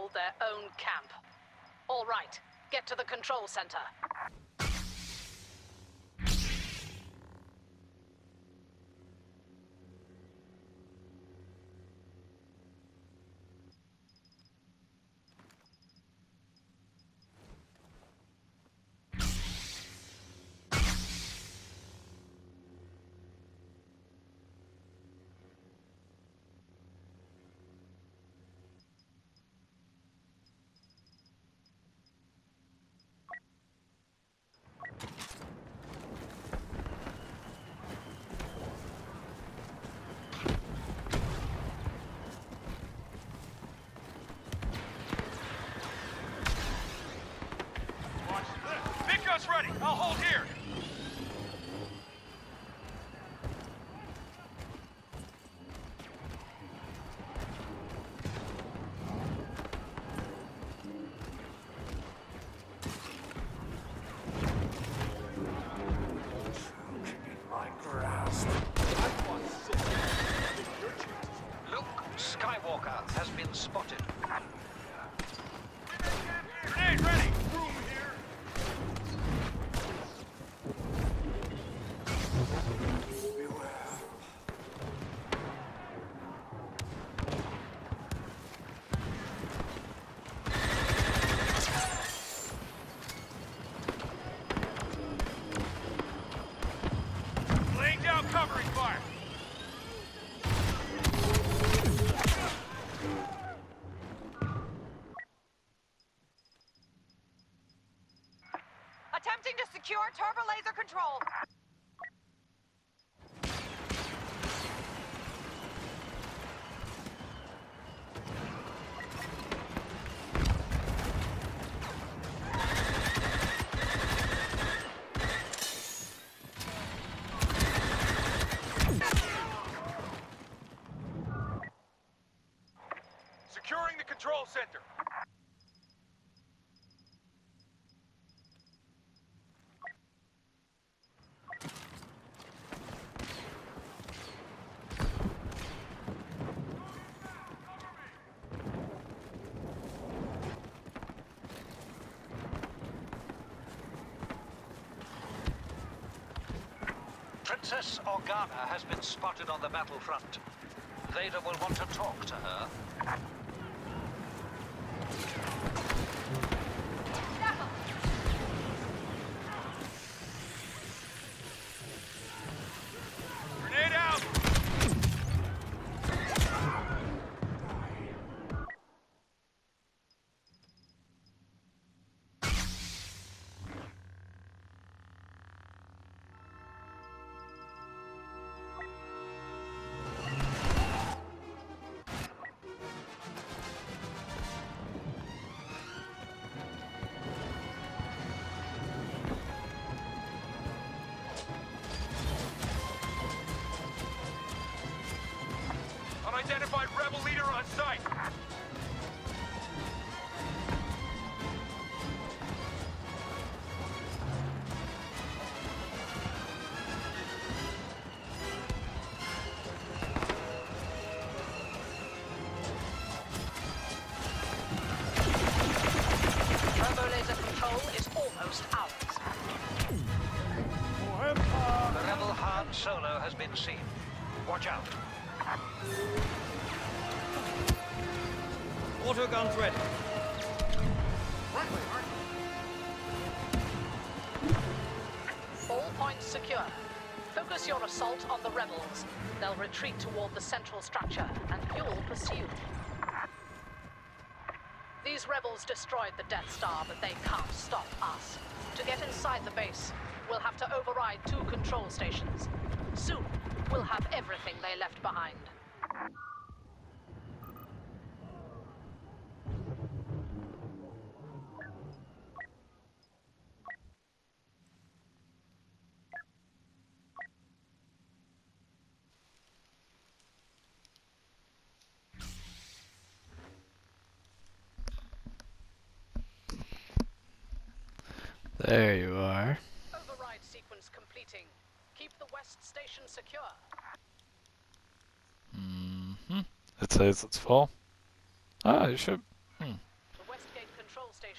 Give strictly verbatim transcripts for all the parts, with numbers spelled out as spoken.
build their own camp. All right, get to the control center. Ready. I'll hold here. My grasp. Luke Skywalker has been spotted. Grenade ready. Room here. Laying down covering fire. Attempting to secure turbo laser control. Securing the control center. Princess Organa has been spotted on the battlefront. Vader will want to talk to her. Grenade out. Unidentified rebel leader on site. Turbo laser control is almost ours. The rebel Han Solo has been seen. Watch out. Auto guns ready. All points secure. Focus your assault on the rebels. They'll retreat toward the central structure, and you'll pursue. These rebels destroyed the Death Star, but they can't stop us. To get inside the base, we'll have to override two control stations. Soon, we'll have everything they left behind. There you are. Override sequence completing. Keep the west station secure. Mm-hmm. It says it's full. Ah, you should. Hmm.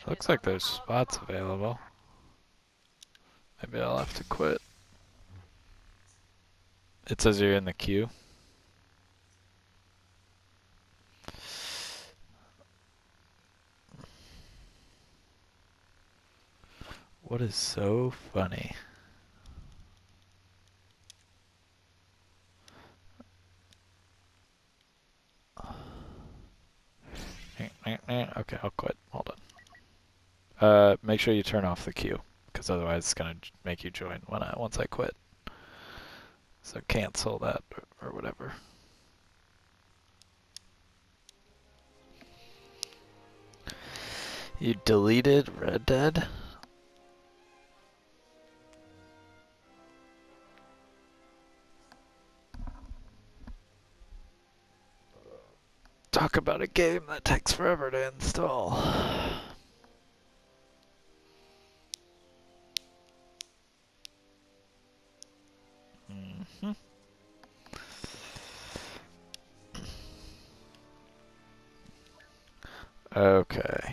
Looks like there's spots available. Maybe I'll have to quit. It says you're in the queue. What is so funny? Okay, I'll quit. Hold on. Uh, make sure you turn off the queue, because otherwise it's gonna make you join when I once I quit. So cancel that or, or whatever. You deleted Red Dead? Talk about a game that takes forever to install. Mm-hmm. Okay.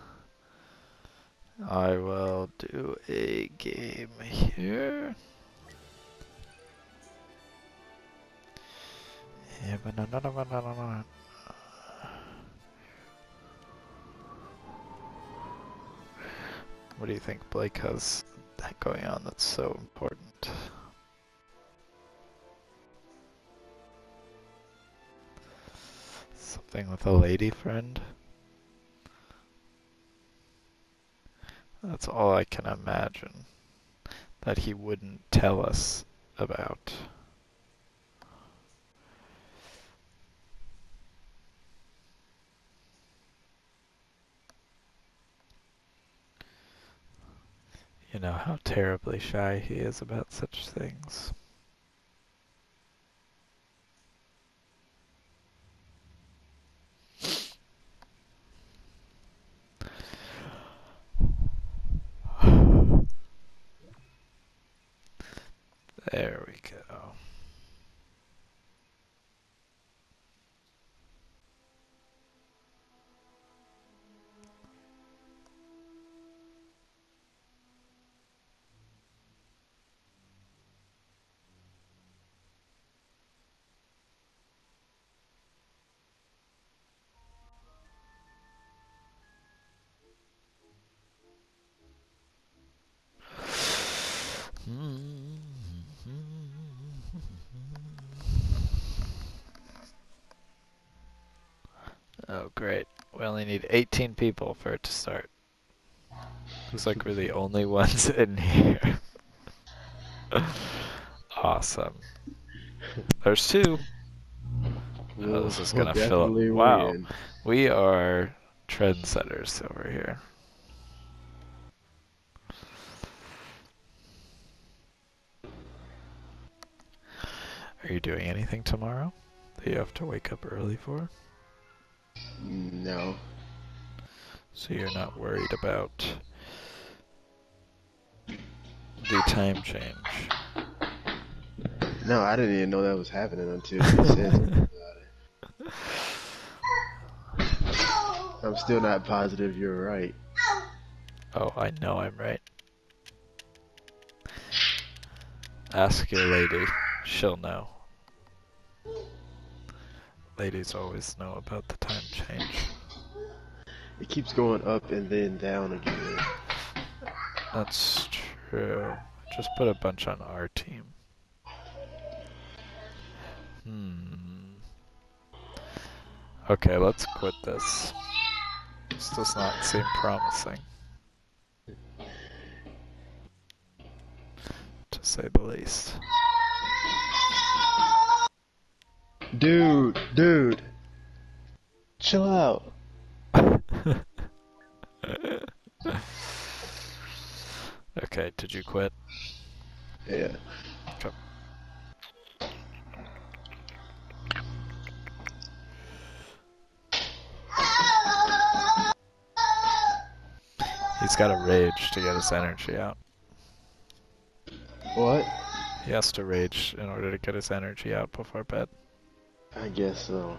I will do a game here. Yeah, but no, no, no, no, no, no. What do you think Blake has going on that's so important? Something with a lady friend? That's all I can imagine that he wouldn't tell us about. You know how terribly shy he is about such things. There we go. Oh great, we only need eighteen people for it to start. Looks like we're the only ones in here. Awesome. There's two. Oh, this is gonna fill up. Wow, we are trendsetters over here. Are you doing anything tomorrow that you have to wake up early for? No. So you're not worried about the time change? No, I didn't even know that was happening until you said something about it. I'm still not positive you're right. Oh, I know I'm right. Ask your lady. She'll know. Ladies always know about the time change. It keeps going up and then down again. That's true. Just put a bunch on our team. Hmm. Okay, let's quit this. This does not seem promising, to say the least. Dude, dude, chill out. Okay, did you quit? Yeah. Okay. He's got to rage to get his energy out. What? He has to rage in order to get his energy out before bed. I guess so.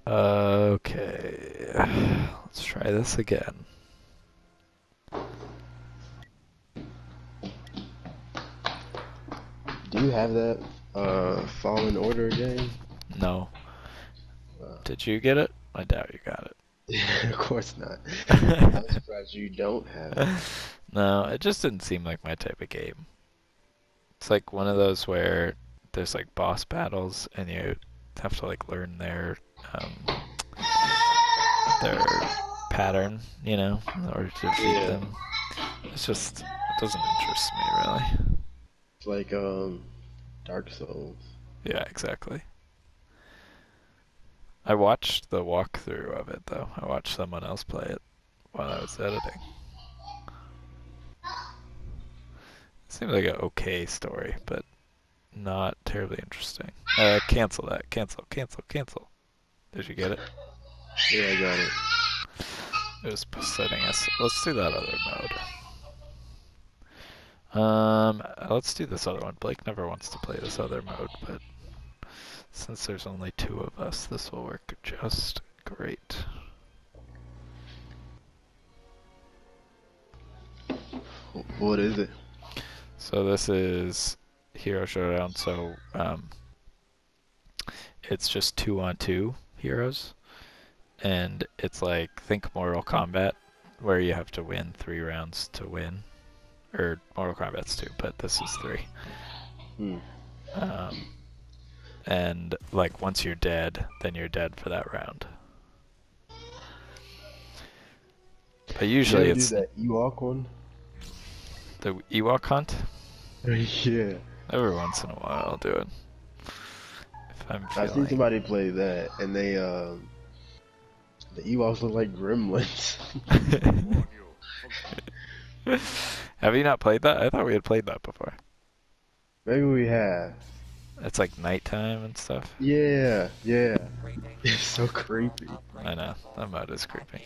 Okay, let's try this again. Do you have that uh, Fallen Order game? No. Uh, Did you get it? I doubt you got it. of course not. I'm surprised you don't have it. No, it just didn't seem like my type of game. It's like one of those where there's like boss battles and you have to like learn their um, their pattern, you know, in order to beat Yeah. them. It's just, it doesn't interest me really. It's like um, Dark Souls. Yeah, exactly. I watched the walkthrough of it though. I watched someone else play it while I was editing. It seemed like an okay story, but not terribly interesting. Uh, cancel that. Cancel, cancel, cancel. Did you get it? Yeah, I got it. It was setting us. Let's do that other mode. Um, let's do this other one. Blake never wants to play this other mode, but since there's only two of us, this will work just great. What is it? So this is Hero Showdown, so um, it's just two on two heroes. And it's like, think Mortal Kombat, where you have to win three rounds to win. Or Mortal Kombat's two, but this is three. Hmm. Um, and like once you're dead, then you're dead for that round. But usually Did you it's do that Ewok one? the Ewok hunt. Yeah. Every once in a while I'll do it. If I'm I seen feeling... somebody play that, and they um, the Ewoks look like gremlins. Have you not played that? I thought we had played that before. Maybe we have. It's like nighttime and stuff. Yeah, yeah. It's so creepy. I know, that mode is creepy.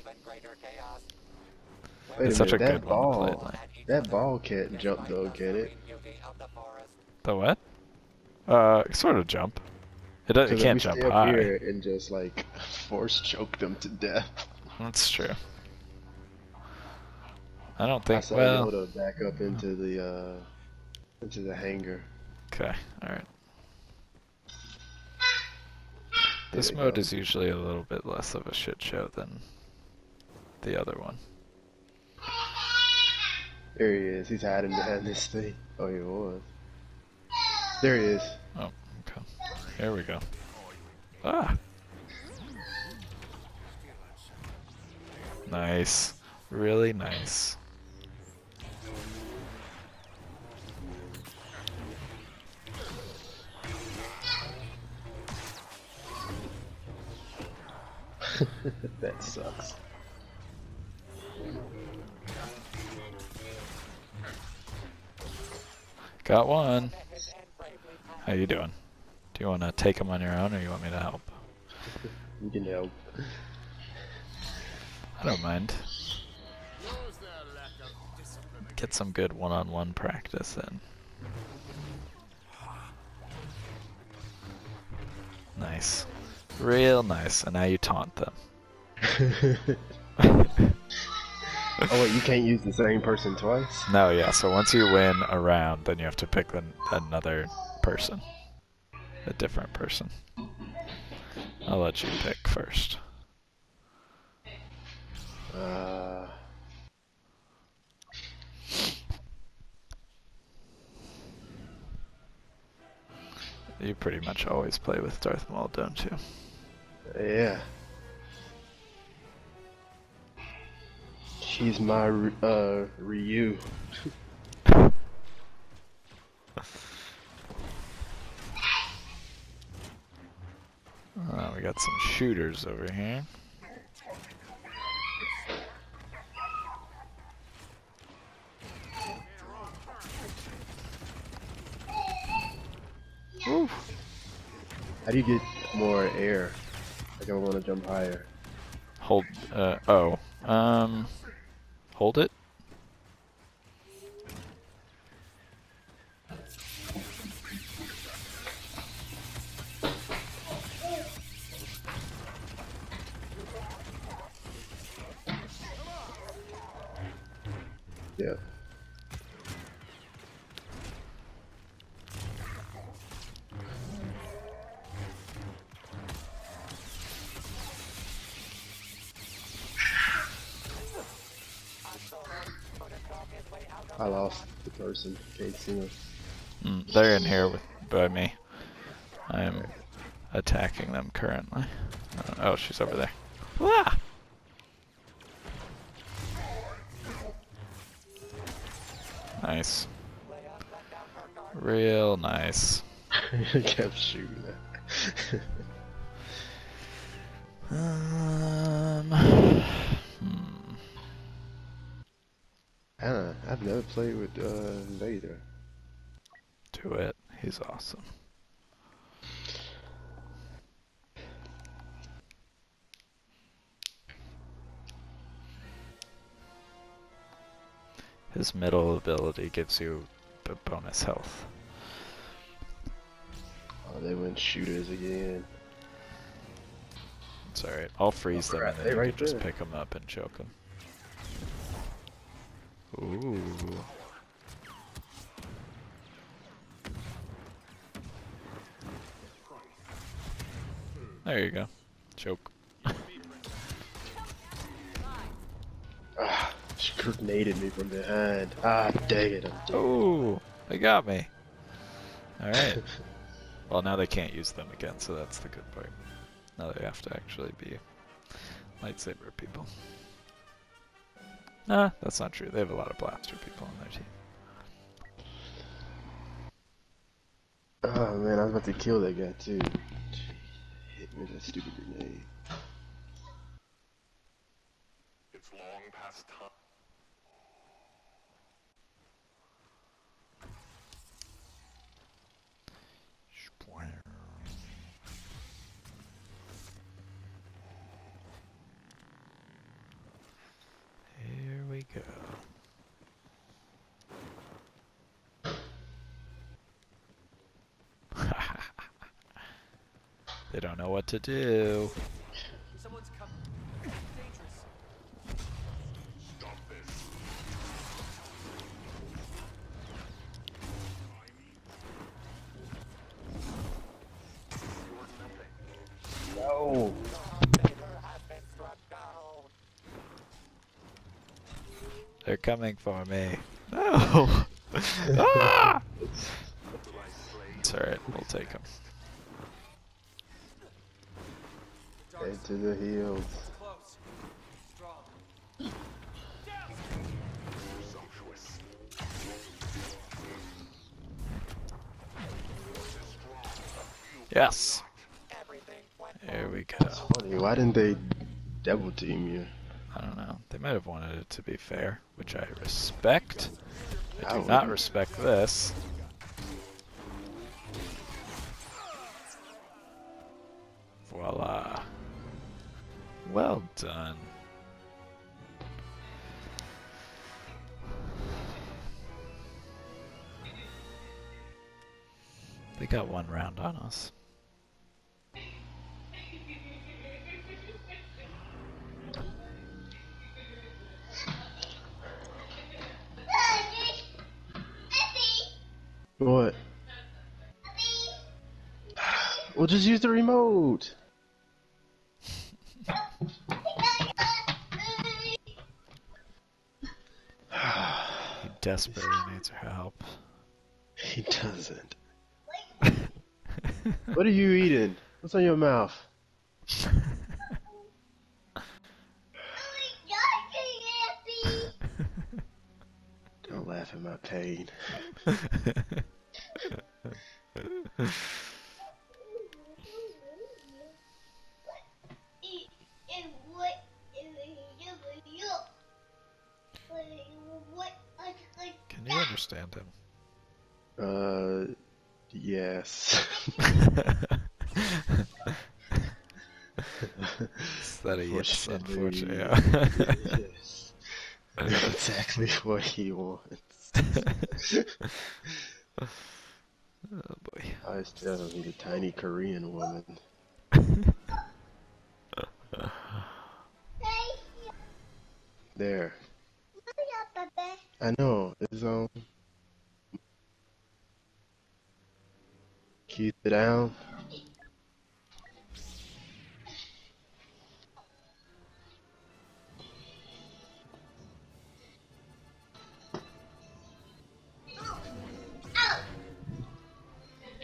Wait It's a such a minute, good that one to play ball, at night. that ball can't jump though, can it? The what? Uh, sort of jump. It, does, it Because can't if we jump stay up high. here and just like force choke them to death. That's true. I don't I think. saw Well, Yoda back up into the uh, into the hangar. okay, all right. There This we mode go. is usually a little bit less of a shit show than the other one. There he is. He's hiding behind this thing. Oh, he was. There he is. Oh, okay. Here we go. Ah. Nice. Really nice. That sucks. Got one. How you doing? Do you want to take them on your own, or you want me to help? You can help. I don't mind. Get some good one-on-one practice in. Nice. Real nice. And now you taunt them. Oh wait, you can't use the same person twice? No, yeah, so once you win a round, then you have to pick an, another person. A different person. I'll let you pick first. Uh... You pretty much always play with Darth Maul, don't you? Yeah. She's my uh Ryu. Oh, we got some shooters over here. Woo. How do you get more air? Like I want to jump higher. Hold, uh, oh, um, hold it. I lost the person. Can't see them. Mm, they're in here with by me. I am attacking them currently. Uh, oh, she's over there. Ah! Nice. Real nice. I kept shooting that. um, hmm. Anna, I've never played with uh, Vader. Do it. He's awesome. His middle ability gives you b bonus health. Oh, they went shooters again. It's alright. I'll freeze them Right, and then they you right can just there. pick them up and choke them. Ooh. There you go. Choke. Ah, she grenaded me from behind. Ah, dang it, I'm dead. Ooh, they got me. Alright. Well, now they can't use them again, so that's the good part. Now they have to actually be lightsaber people. Nah, that's not true. They have a lot of blaster people on their team. Oh man, I was about to kill that guy too. Hit me with that stupid grenade. It's long past time. Here we go. They don't know what to do. Someone's coming. Dangerous. Stop this. No. They're coming for me. No! Ah! It's alright, we'll take them. Head to the hills. Close. Strong. Sumptuous. Yes! There we go. Funny, why didn't they double team you? I don't know. They might have wanted it to be fair, which I respect. I I do not wouldn't. respect this. Voila. Well done. They got one round on us. What? Well, just use the remote. He desperately needs our help. He doesn't. What are you eating? What's on your mouth? Don't laugh at my pain. Can you understand him? Uh, yes. Is that a yes, Unfortunately, unfortunately? yes. That's exactly what he wants. Oh boy. I was telling him he's a tiny Korean woman. There. I know. It's um. Keep it down.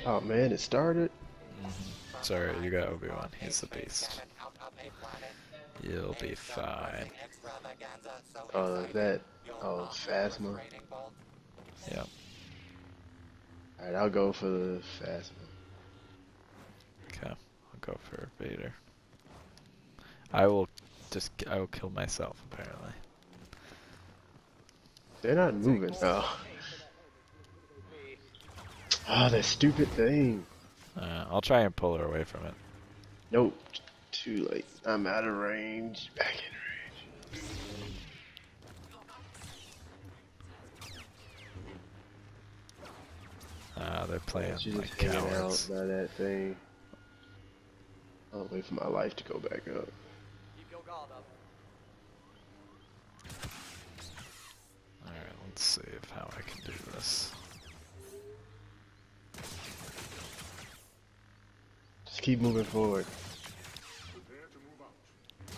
Oh man, it started. Sorry, you got Obi-Wan. He's the beast. You'll be fine. Oh, that. Oh, Phasma. Yep. Alright, I'll go for the Phasma. Okay, I'll go for Vader. I will just, I will kill myself, apparently. They're not moving. Oh. Oh, that stupid thing. Uh, I'll try and pull her away from it. Nope. Too late. I'm out of range. Back in range. Uh, they're playing She's like just hanging out cowards. by that thing. I'll wait for my life to go back up. Keep your guard up. Alright, let's see if how I can do this. Just keep moving forward. Prepare to move out.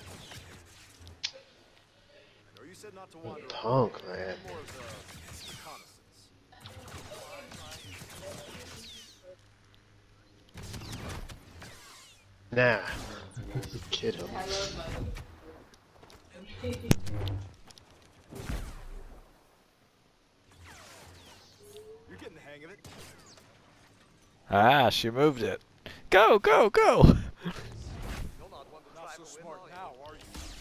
I know you said not to wander. Punk, man. More of a reconnaissance. Nah. Kid him. You're getting the hang of it. Ah, she moved it. Go, go, go! You're not one to try so smart now, are you?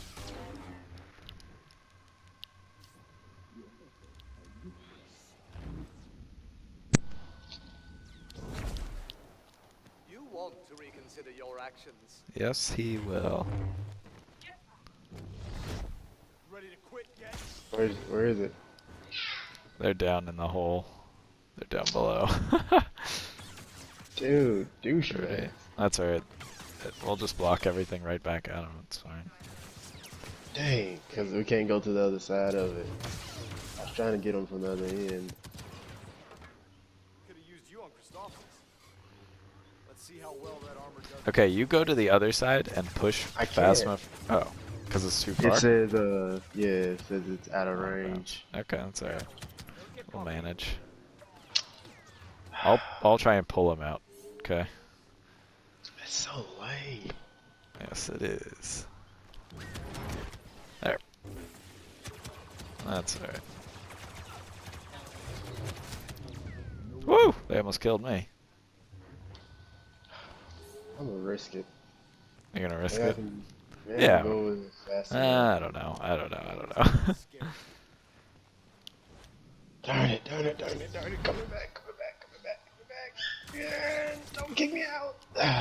You want to reconsider your actions. Yes, he will. Ready to quit yet? Where's, where is it? They're down in the hole. They're down below. Dude, douchebag. Right. That's alright. We'll just block everything right back at him. It's fine. Dang, because we can't go to the other side of it. I was trying to get him from the other end. Could have used you on Christophsis. Let's see how well that armor does. Okay, you go to the other side and push I can't. Phasma. Oh, because it's too far? It says, uh, yeah, it says it's out of range. Okay, that's alright. We'll manage. I'll, I'll try and pull him out. Okay? That's so lame. Yes, it is. There. That's alright. Woo! They almost killed me. I'm gonna risk it. You're gonna risk Maybe I it? can- maybe Yeah. I can go with it fast Uh, enough. I don't know. I don't know. I don't know. Darn it, darn it, darn it, darn it. Coming back, coming back, coming back, coming back. Yeah, don't kick me out.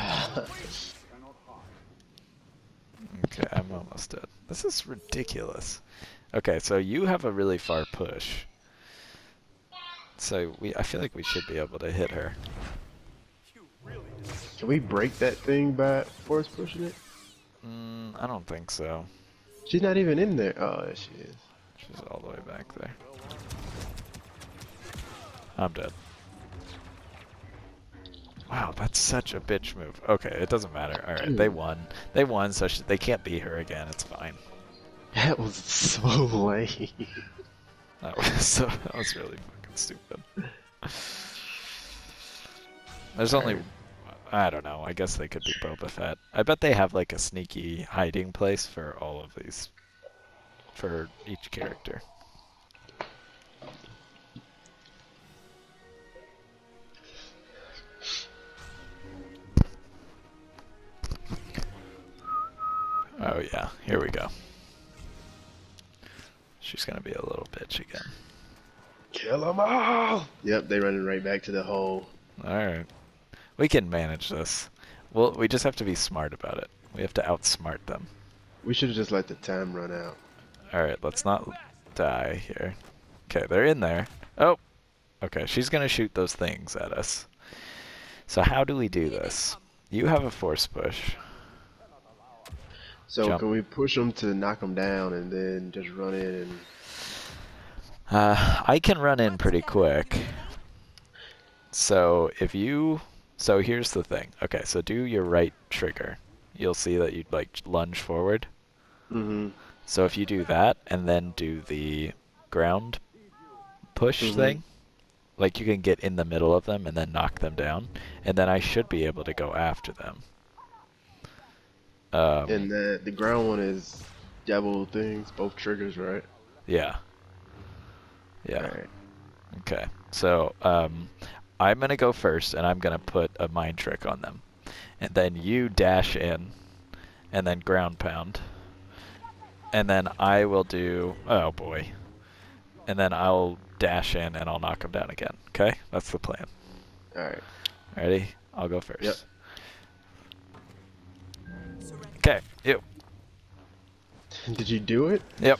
Okay, I'm almost dead. This is ridiculous. Okay, so you have a really far push. So we, I feel like we should be able to hit her. You really did. Can we break that thing by force pushing it? Mm, I don't think so. She's not even in there. Oh, there she is. She's all the way back there. I'm dead. Wow, that's such a bitch move. Okay, it doesn't matter. Alright, they won. They won, so sh they can't beat her again. It's fine. That was so lame. That was so, that was really fucking stupid. There's only, I don't know, I guess they could be Boba Fett. I bet they have like a sneaky hiding place for all of these, for each character. Oh yeah, here we go. She's gonna be a little bitch again. Kill them all! Yep, they running right back to the hole. Alright. We can manage this. Well, we just have to be smart about it. We have to outsmart them. We should have just let the time run out. Alright, let's not die here. Okay, they're in there. Oh! Okay, she's gonna shoot those things at us. So how do we do this? You have a force push. So Jump. can we push them to knock them down and then just run in and... Uh, I can run in pretty quick. So if you... So here's the thing. Okay, so do your right trigger. You'll see that you'd like lunge forward. Mm-hmm. So if you do that and then do the ground push Mhm. thing, like you can get in the middle of them and then knock them down, and then I should be able to go after them. Um, And the the ground one is double things, both triggers, right? yeah. Yeah. Alright. Okay. So um, I'm gonna go first, and I'm gonna put a mind trick on them, and then you dash in, and then ground pound, and then I will do. Oh boy. And then I'll dash in, and I'll knock them down again. Okay, that's the plan. Alright. Ready? I'll go first. Yep. Okay, you. Did you do it? Yep.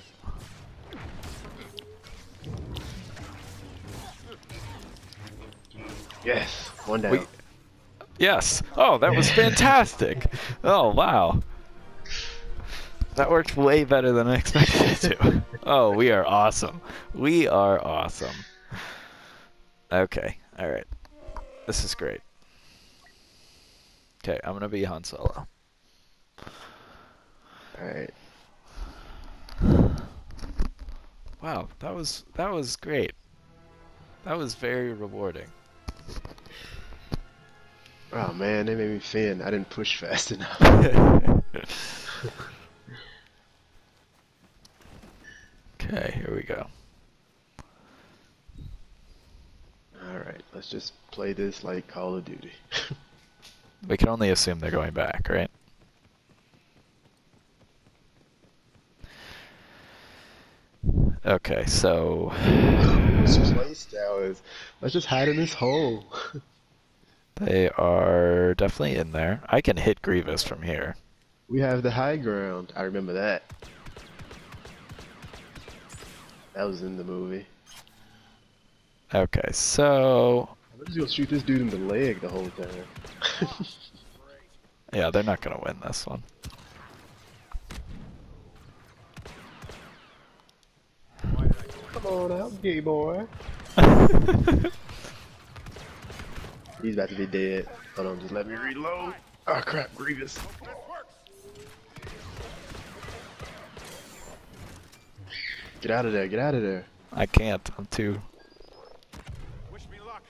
Yes. One down. We, yes. Oh, that was fantastic. Oh, wow. That worked way better than I expected it to. Oh, we are awesome. We are awesome. Okay, alright. This is great. Okay, I'm gonna be Han Solo. Alright. Wow, that was that was great. That was very rewarding. Oh man, they made me fin. I didn't push fast enough. Okay, here we go. Alright, let's just play this like Call of Duty. We can only assume they're going back, right? Okay, so This playstyle is, let's just hide in this hole. they are definitely in there. I can hit Grievous from here. We have the high ground. I remember that. That was in the movie. Okay, so I'm just gonna shoot this dude in the leg the whole time. yeah, they're not gonna win this one. Come on out, gay boy. He's about to be dead. Hold on, just let me reload. Oh crap, Grievous. Get out of there, get out of there. I can't. I'm too. Wish me luck.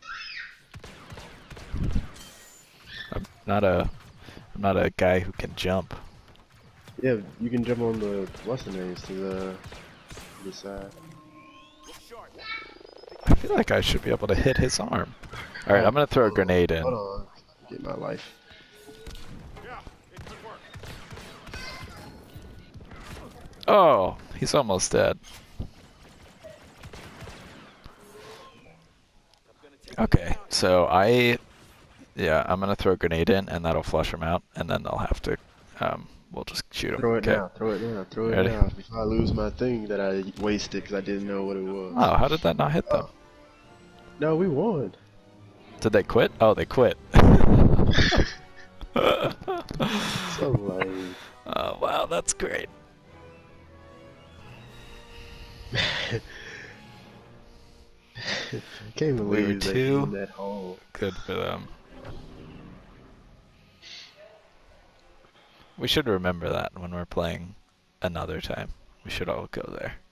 I'm not a. I'm not a guy who can jump. Yeah, you can jump on the what's the names to the, the side. I feel like I should be able to hit his arm. All right, I'm gonna throw a grenade in. Hold on, get my life. Yeah, it could work. Oh, he's almost dead. Okay, so I, yeah, I'm gonna throw a grenade in, and that'll flush him out, and then they'll have to, um, we'll just shoot him. Throw it okay. now, throw it now, throw it Ready? now. Before I lose my thing that I wasted because I didn't know what it was. Oh, how did that not hit them? No, we won. Did they quit? Oh, they quit. So lame. Oh, wow, that's great. I can't We were believe they two. in that hole. Good for them. We should remember that when we're playing another time. We should all go there.